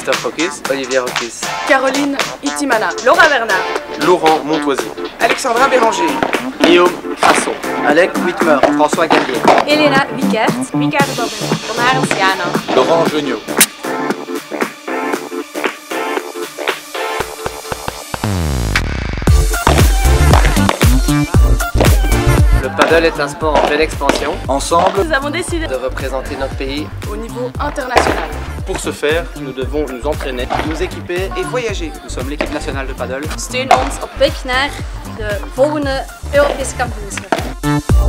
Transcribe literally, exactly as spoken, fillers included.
Christophe Roquis, Olivier Roquis, Caroline Itimana, Laura Bernard, Laurent Montoisy, Alexandra Béranger, Guillaume Crasson, Alec Whitmer, François Gallier, Elena Wiekert, Wiekert Robin, Bonard Siana, Laurent Geniot. Le paddle est un sport en pleine expansion. Ensemble, nous avons décidé de représenter notre pays. au niveau international. Pour ce faire, nous devons nous entraîner, nous équiper et voyager. Nous sommes l'équipe nationale de paddle. Steun ons op weg naar de volgende Europese kampioenschappen.